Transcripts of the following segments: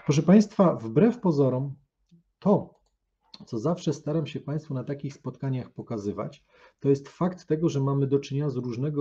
Proszę Państwa, wbrew pozorom, to, co zawsze staram się Państwu na takich spotkaniach pokazywać, to jest fakt tego, że mamy do czynienia z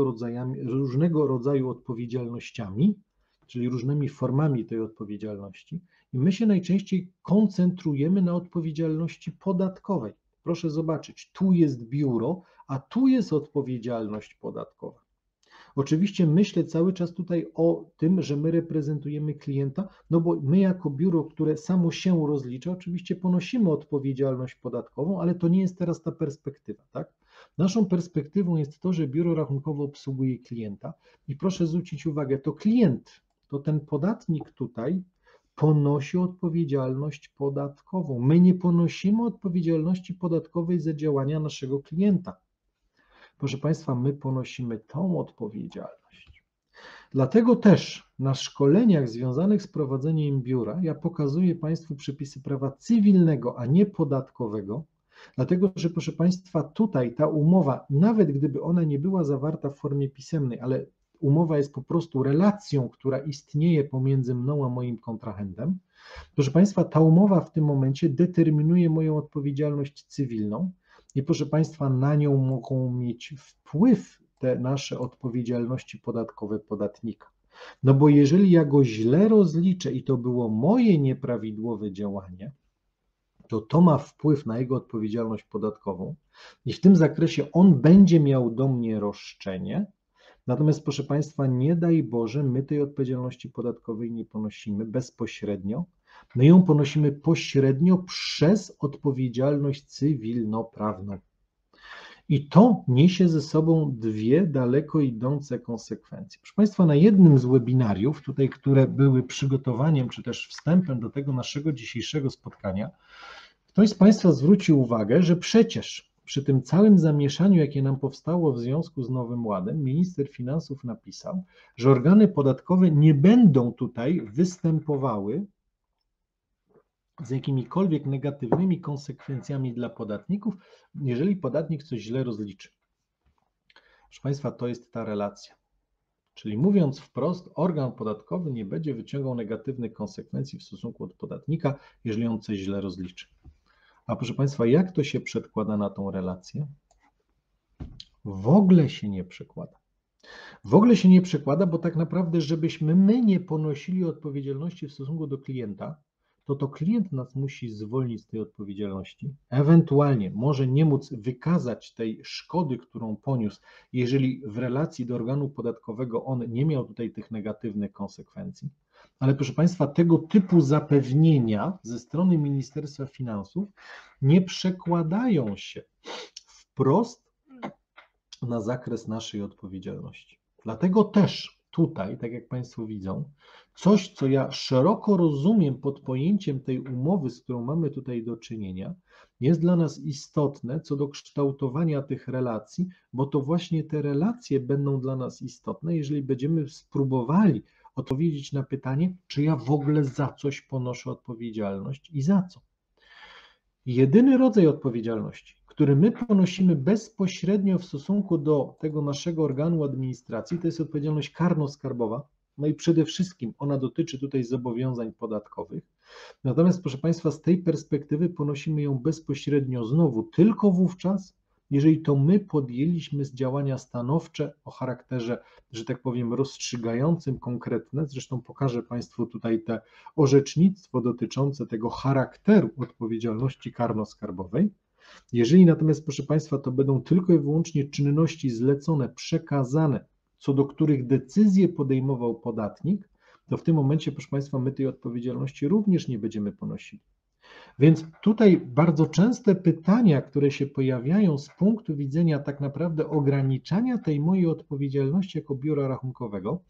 różnego rodzaju odpowiedzialnościami, czyli różnymi formami tej odpowiedzialności, i my się najczęściej koncentrujemy na odpowiedzialności podatkowej. Proszę zobaczyć, tu jest biuro, a tu jest odpowiedzialność podatkowa. Oczywiście myślę cały czas tutaj o tym, że my reprezentujemy klienta, no bo my jako biuro, które samo się rozlicza, oczywiście ponosimy odpowiedzialność podatkową, ale to nie jest teraz ta perspektywa, tak? Naszą perspektywą jest to, że biuro rachunkowe obsługuje klienta i proszę zwrócić uwagę, to klient, to ten podatnik tutaj ponosi odpowiedzialność podatkową. My nie ponosimy odpowiedzialności podatkowej za działania naszego klienta. Proszę Państwa, my ponosimy tą odpowiedzialność. Dlatego też na szkoleniach związanych z prowadzeniem biura ja pokazuję Państwu przepisy prawa cywilnego, a nie podatkowego, dlatego że, proszę Państwa, tutaj ta umowa, nawet gdyby ona nie była zawarta w formie pisemnej, ale umowa jest po prostu relacją, która istnieje pomiędzy mną a moim kontrahentem, proszę Państwa, ta umowa w tym momencie determinuje moją odpowiedzialność cywilną i, proszę Państwa, na nią mogą mieć wpływ te nasze odpowiedzialności podatkowe podatnika. No bo jeżeli ja go źle rozliczę i to było moje nieprawidłowe działanie, to ma wpływ na jego odpowiedzialność podatkową i w tym zakresie on będzie miał do mnie roszczenie. Natomiast, proszę Państwa, nie daj Boże, my tej odpowiedzialności podatkowej nie ponosimy bezpośrednio. My ją ponosimy pośrednio przez odpowiedzialność cywilnoprawną. I to niesie ze sobą dwie daleko idące konsekwencje. Proszę Państwa, na jednym z webinariów, tutaj, które były przygotowaniem, czy też wstępem do tego naszego dzisiejszego spotkania, ktoś z Państwa zwrócił uwagę, że przecież przy tym całym zamieszaniu, jakie nam powstało w związku z Nowym Ładem, minister finansów napisał, że organy podatkowe nie będą tutaj występowały z jakimikolwiek negatywnymi konsekwencjami dla podatników, jeżeli podatnik coś źle rozliczy. Proszę Państwa, to jest ta relacja. Czyli mówiąc wprost, organ podatkowy nie będzie wyciągał negatywnych konsekwencji w stosunku do podatnika, jeżeli on coś źle rozliczy. A proszę Państwa, jak to się przedkłada na tą relację? W ogóle się nie przekłada. W ogóle się nie przekłada, bo tak naprawdę, żebyśmy my nie ponosili odpowiedzialności w stosunku do klienta, to klient nas musi zwolnić z tej odpowiedzialności, ewentualnie może nie móc wykazać tej szkody, którą poniósł, jeżeli w relacji do organu podatkowego on nie miał tutaj tych negatywnych konsekwencji. Ale proszę Państwa, tego typu zapewnienia ze strony Ministerstwa Finansów nie przekładają się wprost na zakres naszej odpowiedzialności. Dlatego też tutaj, tak jak Państwo widzą, coś, co ja szeroko rozumiem pod pojęciem tej umowy, z którą mamy tutaj do czynienia, jest dla nas istotne co do kształtowania tych relacji, bo to właśnie te relacje będą dla nas istotne, jeżeli będziemy spróbowali odpowiedzieć na pytanie, czy ja w ogóle za coś ponoszę odpowiedzialność i za co. Jedyny rodzaj odpowiedzialności, który my ponosimy bezpośrednio w stosunku do tego naszego organu administracji, to jest odpowiedzialność karno-skarbowa. No i przede wszystkim ona dotyczy tutaj zobowiązań podatkowych. Natomiast, proszę Państwa, z tej perspektywy ponosimy ją bezpośrednio znowu tylko wówczas, jeżeli to my podjęliśmy działania stanowcze o charakterze, że tak powiem, rozstrzygającym, konkretne. Zresztą pokażę Państwu tutaj te orzecznictwo dotyczące tego charakteru odpowiedzialności karno-skarbowej. Jeżeli natomiast, proszę Państwa, to będą tylko i wyłącznie czynności zlecone, przekazane, co do których decyzję podejmował podatnik, to w tym momencie, proszę Państwa, my tej odpowiedzialności również nie będziemy ponosili. Więc tutaj bardzo częste pytania, które się pojawiają z punktu widzenia tak naprawdę ograniczania tej mojej odpowiedzialności jako biura rachunkowego,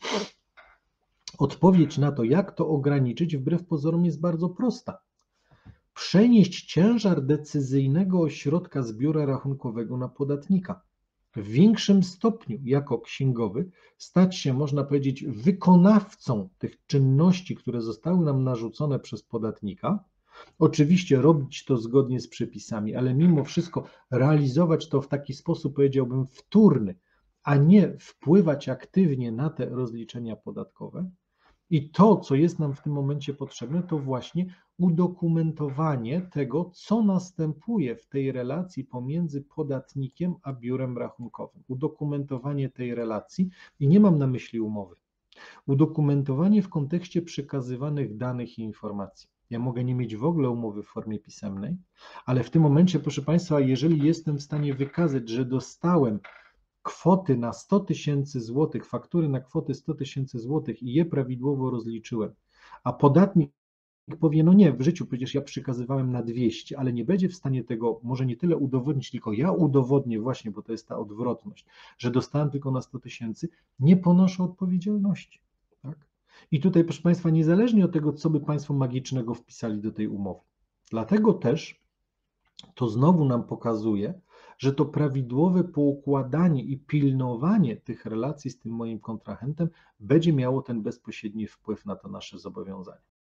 odpowiedź na to, jak to ograniczyć, wbrew pozorom jest bardzo prosta. Przenieść ciężar decyzyjnego ośrodka z biura rachunkowego na podatnika. W większym stopniu jako księgowy stać się, można powiedzieć, wykonawcą tych czynności, które zostały nam narzucone przez podatnika. Oczywiście robić to zgodnie z przepisami, ale mimo wszystko realizować to w taki sposób, powiedziałbym, wtórny, a nie wpływać aktywnie na te rozliczenia podatkowe. I to, co jest nam w tym momencie potrzebne, to właśnie udokumentowanie tego, co następuje w tej relacji pomiędzy podatnikiem a biurem rachunkowym. Udokumentowanie tej relacji i nie mam na myśli umowy. Udokumentowanie w kontekście przekazywanych danych i informacji. Ja mogę nie mieć w ogóle umowy w formie pisemnej, ale w tym momencie, proszę Państwa, jeżeli jestem w stanie wykazać, że dostałem kwoty na 100 tysięcy złotych, faktury na kwotę 100 tysięcy złotych i je prawidłowo rozliczyłem, a podatnik powie, no nie, w życiu przecież ja przekazywałem na 200, ale nie będzie w stanie tego może nie tyle udowodnić, tylko ja udowodnię właśnie, bo to jest ta odwrotność, że dostałem tylko na 100 tysięcy, nie ponoszę odpowiedzialności. Tak? I tutaj, proszę Państwa, niezależnie od tego, co by Państwo magicznego wpisali do tej umowy. Dlatego też to znowu nam pokazuje, że to prawidłowe poukładanie i pilnowanie tych relacji z tym moim kontrahentem będzie miało ten bezpośredni wpływ na to nasze zobowiązanie.